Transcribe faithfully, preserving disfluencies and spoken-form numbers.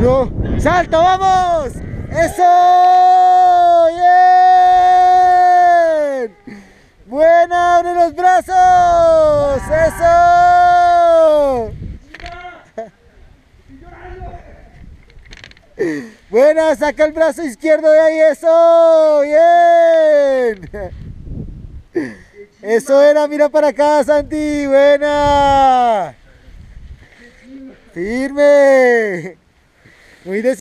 Uno. ¡Salto, vamos! ¡Eso! ¡Bien! ¡Buena! ¡Abre los brazos! ¡Eso! ¡Buena! ¡Saca el brazo izquierdo de ahí! ¡Eso! ¡Bien! ¡Eso era! ¡Mira para acá, Santi! ¡Buena! ¡Firme! Muy